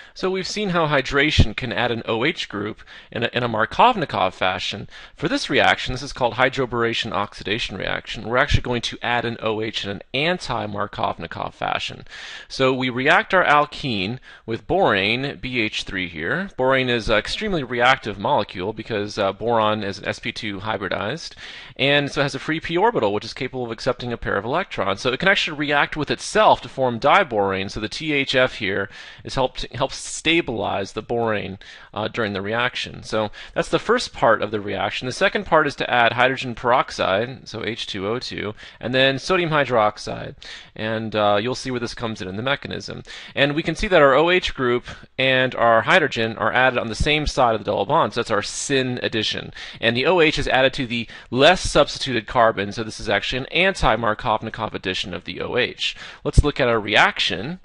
So we've seen how hydration can add an OH group in a Markovnikov fashion. For this reaction, this is called hydroboration oxidation reaction. We're actually going to add an OH in an anti-Markovnikov fashion. So we react our alkene with borane, BH3 here. Borane is an extremely reactive molecule because boron is an sp2 hybridized, and so it has a free p orbital, which is capable of accepting a pair of electrons. So it can actually react with itself to form diborane. So the THF here helps stabilize the borane during the reaction. So that's the first part of the reaction. The second part is to add hydrogen peroxide, so H2O2, and then sodium hydroxide. And you'll see where this comes in the mechanism. And we can see that our OH group and our hydrogen are added on the same side of the double bond. So that's our syn addition. And the OH is added to the less substituted carbon. So this is actually an anti-Markovnikov addition of the OH. Let's look at our reaction.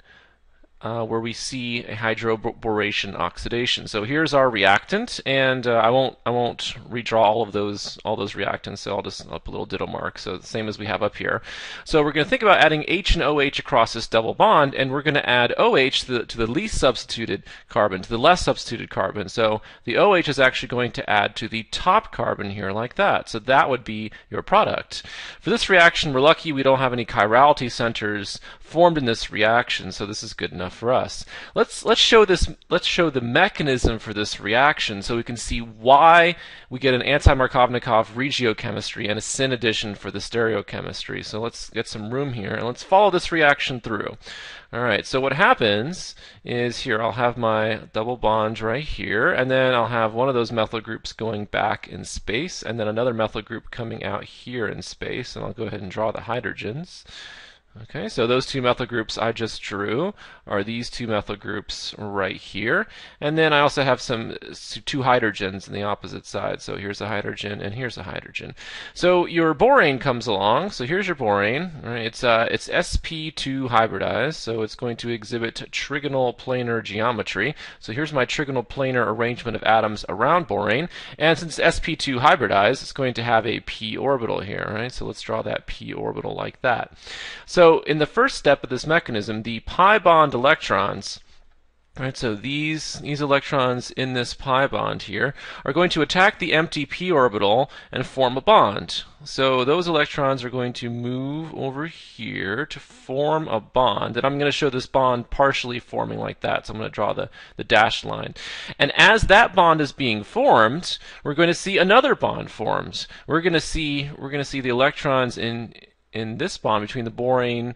Where we see a hydroboration oxidation. So here's our reactant, and I won't redraw all those reactants. So I'll just put a little ditto mark. So the same as we have up here. So we're going to think about adding H and OH across this double bond, and we're going to add OH to the least substituted carbon, to the less substituted carbon. So the OH is actually going to add to the top carbon here like that. So that would be your product. For this reaction, we're lucky we don't have any chirality centers formed in this reaction, so this is good enough for us. Let's show the mechanism for this reaction so we can see why we get an anti-Markovnikov regiochemistry and a syn addition for the stereochemistry. So let's get some room here and let's follow this reaction through. Alright, so what happens is here I'll have my double bond right here, and then I'll have one of those methyl groups going back in space, and then another methyl group coming out here in space, and I'll go ahead and draw the hydrogens. Okay, so those two methyl groups I just drew are these two methyl groups right here. And then I also have two hydrogens on the opposite side. So here's a hydrogen and here's a hydrogen. So your borane comes along. So here's your borane. Right? It's sp2 hybridized, so it's going to exhibit trigonal planar geometry. So here's my trigonal planar arrangement of atoms around borane. And since it's sp2 hybridized, it's going to have a p orbital here. Right? So let's draw that p orbital like that. So in the first step of this mechanism, the pi bond electrons, right, so these electrons in this pi bond here are going to attack the empty p orbital and form a bond. So those electrons are going to move over here to form a bond, and I'm going to show this bond partially forming like that. So I'm going to draw the dashed line. And as that bond is being formed, we're going to see another bond formed. We're going to see the electrons in this bond between the boron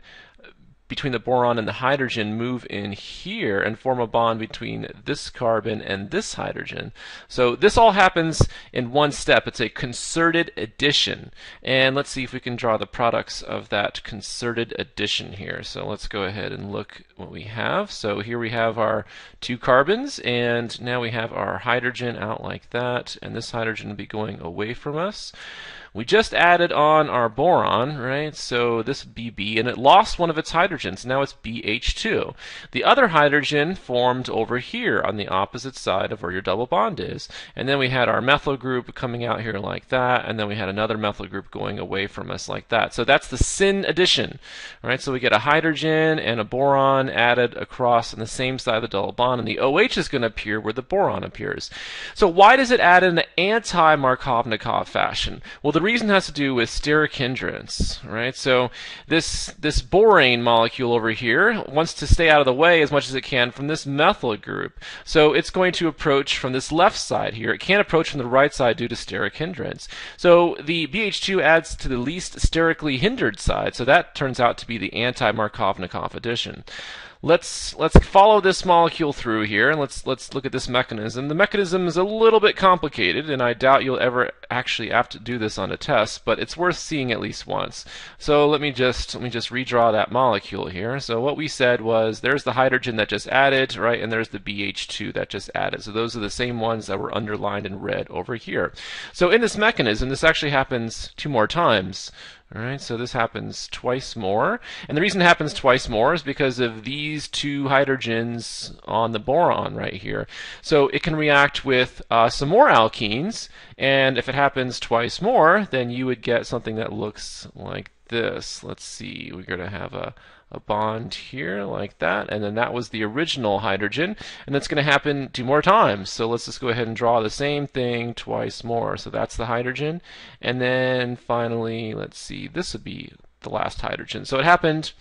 and the hydrogen move in here and form a bond between this carbon and this hydrogen. So this all happens in one step. It's a concerted addition. And let's see if we can draw the products of that concerted addition here. So let's go ahead and look what we have. So here we have our two carbons, and now we have our hydrogen out like that, and this hydrogen will be going away from us. We just added on our boron, right? So this BB, and it lost one of its hydrogens. Now it's BH2. The other hydrogen formed over here on the opposite side of where your double bond is. And then we had our methyl group coming out here like that, and then we had another methyl group going away from us like that. So that's the syn addition, right? So we get a hydrogen and a boron added across on the same side of the double bond, and the OH is going to appear where the boron appears. So why does it add in an anti-Markovnikov fashion? Well, the reason has to do with steric hindrance, right? So this borane molecule over here wants to stay out of the way as much as it can from this methyl group. So it's going to approach from this left side here. It can't approach from the right side due to steric hindrance. So the BH2 adds to the least sterically hindered side, so that turns out to be the anti-Markovnikov addition. Let's follow this molecule through here, and let's look at this mechanism. The mechanism is a little bit complicated, and I doubt you'll ever actually have to do this on a test, but it's worth seeing at least once. So let me just redraw that molecule here. So what we said was there's the hydrogen that just added, right, and there's the BH2 that just added. So those are the same ones that were underlined in red over here. So in this mechanism, this actually happens two more times. All right, so this happens twice more. And the reason it happens twice more is because of these two hydrogens on the boron right here. So it can react with some more alkenes, and if it happens twice more, then you would get something that looks like this. Let's see, we're going to have a a bond here like that, and then that was the original hydrogen, and that's going to happen 2 more times. So let's just go ahead and draw the same thing twice more. So that's the hydrogen, and then finally, let's see, this would be the last hydrogen. So it happened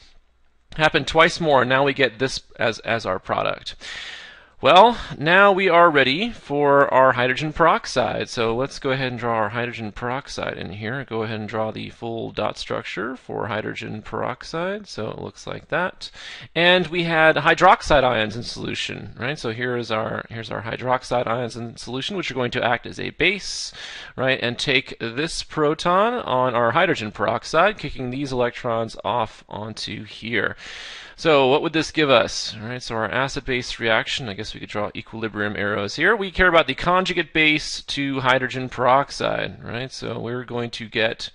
twice more, and now we get this as our product. Well, now we are ready for our hydrogen peroxide. So let's go ahead and draw our hydrogen peroxide in here. Go ahead and draw the full dot structure for hydrogen peroxide. So it looks like that. And we had hydroxide ions in solution, right? So here's our hydroxide ions in solution, which are going to act as a base, right? And take this proton on our hydrogen peroxide, kicking these electrons off onto here. So what would this give us? All right, so our acid-base reaction, I guess we could draw equilibrium arrows here. We care about the conjugate base to hydrogen peroxide, right? So we're going to get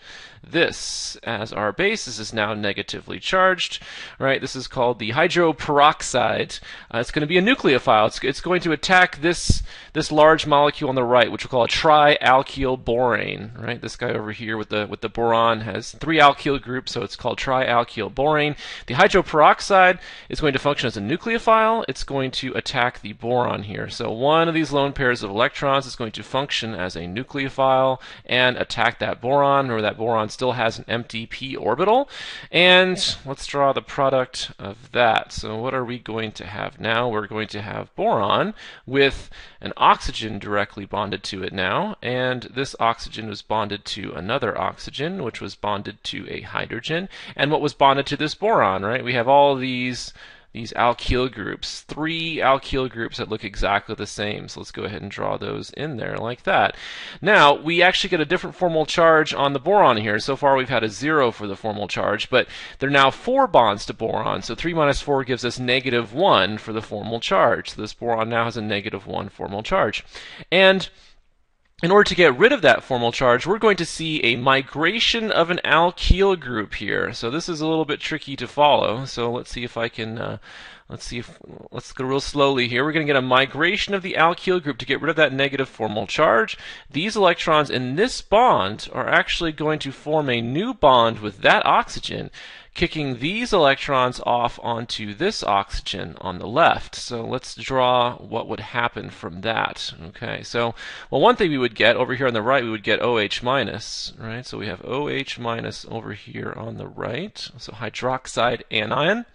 this as our base. This is now negatively charged, right? This is called the hydroperoxide. It's going to be a nucleophile. It's going to attack this large molecule on the right, which we'll call a trialkyl borane, right? This guy over here with the boron has 3 alkyl groups, so it's called trialkyl borane. The hydroperoxide is going to function as a nucleophile. It's going to attack the boron here. So one of these lone pairs of electrons is going to function as a nucleophile and attack that boron, or that boron still has an empty p orbital. And let's draw the product of that. So what are we going to have now? We're going to have boron with an oxygen directly bonded to it now, and this oxygen was bonded to another oxygen, which was bonded to a hydrogen, and what was bonded to this boron, right? We have all these alkyl groups, 3 alkyl groups that look exactly the same. So let's go ahead and draw those in there like that. Now, we actually get a different formal charge on the boron here. So far we've had a 0 for the formal charge, but there are now 4 bonds to boron. So 3 minus 4 gives us -1 for the formal charge. So this boron now has a -1 formal charge. And in order to get rid of that formal charge, we're going to see a migration of an alkyl group here. So this is a little bit tricky to follow. So let's see if I can, let's go real slowly here. We're going to get a migration of the alkyl group to get rid of that negative formal charge. These electrons in this bond are actually going to form a new bond with that oxygen, kicking these electrons off onto this oxygen on the left. So let's draw what would happen from that. Okay, so, well, one thing we would get over here on the right, we would get OH minus, right? So we have OH minus over here on the right, so hydroxide anion.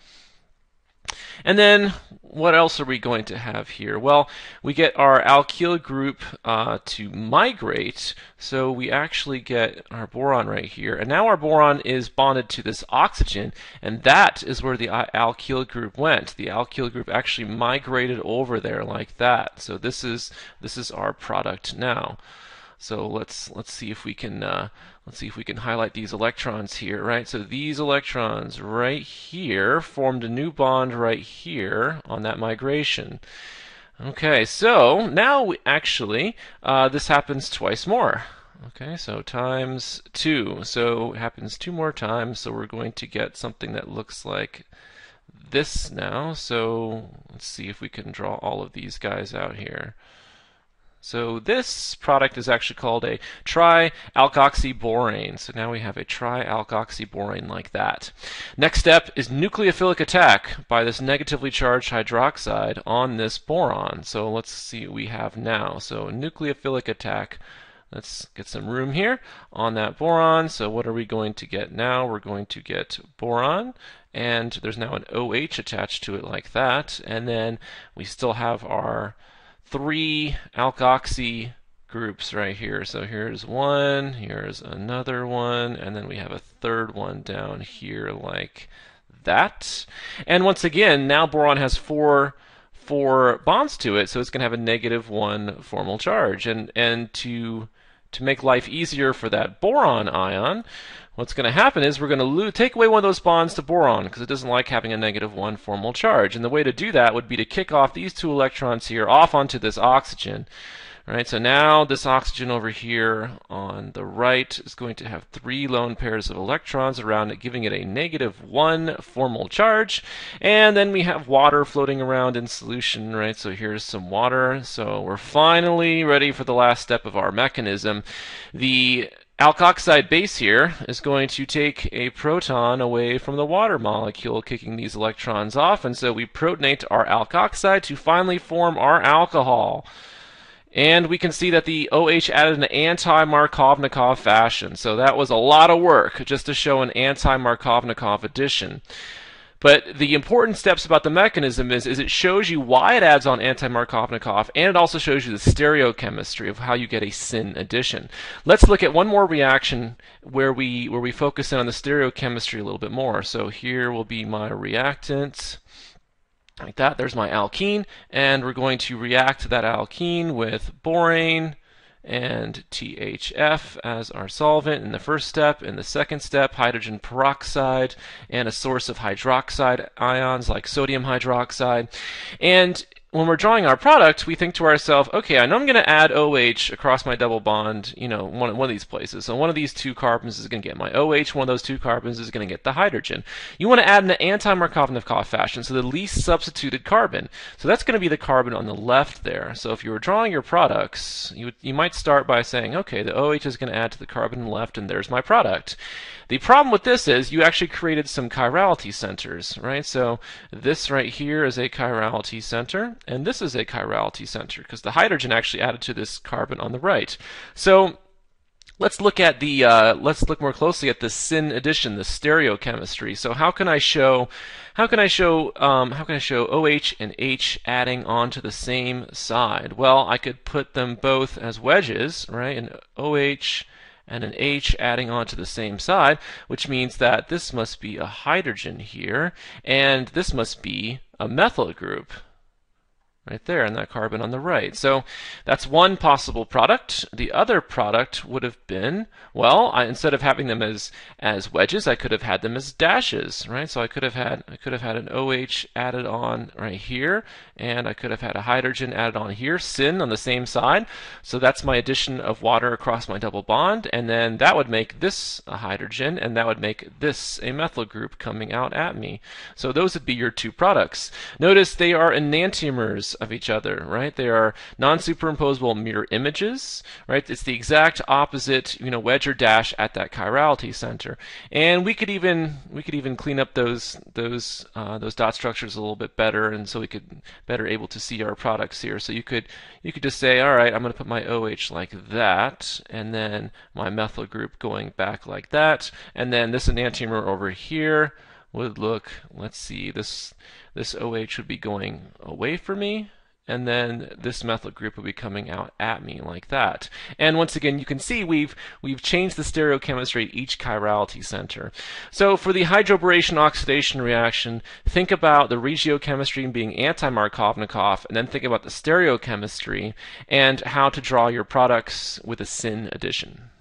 And then what else are we going to have here? Well, we get our alkyl group to migrate, so we actually get our boron right here. And now our boron is bonded to this oxygen, and that is where the alkyl group went. The alkyl group actually migrated over there like that. So this is our product now. So let's see if we can highlight these electrons here, right? So these electrons right here formed a new bond right here on that migration. Okay, so now this happens twice more. Okay, so times 2. So it happens 2 more times. So we're going to get something that looks like this now. So let's see if we can draw all of these guys out here. So this product is actually called a trialkoxyborane. So now we have a trialkoxyborane like that. Next step is nucleophilic attack by this negatively charged hydroxide on this boron. So let's see what we have now. So nucleophilic attack. Let's get some room here on that boron. So what are we going to get now? We're going to get boron, and there's now an OH attached to it like that. And then we still have our 3 alkoxy groups right here. So here's one, here's another one, and then we have a third one down here like that. And once again, now boron has 4 bonds to it, so it's going to have a -1 formal charge. And to make life easier for that boron ion, what's going to happen is we're going to take away one of those bonds to boron because it doesn't like having a -1 formal charge. And the way to do that would be to kick off these 2 electrons here off onto this oxygen. Right, so now this oxygen over here on the right is going to have 3 lone pairs of electrons around it, giving it a -1 formal charge. And then we have water floating around in solution, right? So here's some water. So we're finally ready for the last step of our mechanism. The alkoxide base here is going to take a proton away from the water molecule, kicking these electrons off, and so we protonate our alkoxide to finally form our alcohol. And we can see that the OH added an anti-Markovnikov fashion. So that was a lot of work just to show an anti-Markovnikov addition. But the important steps about the mechanism is it shows you why it adds on anti-Markovnikov, and it also shows you the stereochemistry of how you get a syn addition. Let's look at one more reaction where we focus in on the stereochemistry a little bit more. So here will be my reactant. Like that, there's my alkene, and we're going to react that alkene with borane and THF as our solvent in the first step. In the second step, hydrogen peroxide and a source of hydroxide ions like sodium hydroxide. And when we're drawing our product, we think to ourselves, okay, I know I'm going to add OH across my double bond, one of these places. So one of these two carbons is going to get my OH, one of those two carbons is going to get the hydrogen. You want to add in an anti-Markovnikov fashion, so the least substituted carbon. So that's going to be the carbon on the left there. So if you were drawing your products, you might start by saying, okay, the OH is going to add to the carbon on the left, and there's my product. The problem with this is you actually created some chirality centers, right? So this right here is a chirality center, and this is a chirality center because the hydrogen actually added to this carbon on the right. So let's look at the let's look more closely at the syn addition, the stereochemistry. So how can I show OH and H adding onto the same side? Well, I could put them both as wedges, right? An OH and an H adding onto the same side, which means that this must be a hydrogen here, and this must be a methyl group right there in that carbon on the right. So that's one possible product. The other product would have been, well, instead of having them as wedges, I could have had them as dashes, right? So I could have had an OH added on right here, and I could have had a hydrogen added on here, syn on the same side. So that's my addition of water across my double bond, and then that would make this a hydrogen, and that would make this a methyl group coming out at me. So those would be your two products. Notice they are enantiomers of each other, right? They are non-superimposable mirror images, right? It's the exact opposite, wedge or dash at that chirality center. And we could even clean up those dot structures a little bit better, and so we could better able to see our products here. So you could just say, all right, I'm going to put my OH like that, and then my methyl group going back like that, and then this enantiomer over here would look, let's see, this OH would be going away from me, and then this methyl group will be coming out at me like that. And once again, you can see we've changed the stereochemistry at each chirality center. So for the hydroboration oxidation reaction, think about the regiochemistry being anti-Markovnikov, and then think about the stereochemistry and how to draw your products with a syn addition.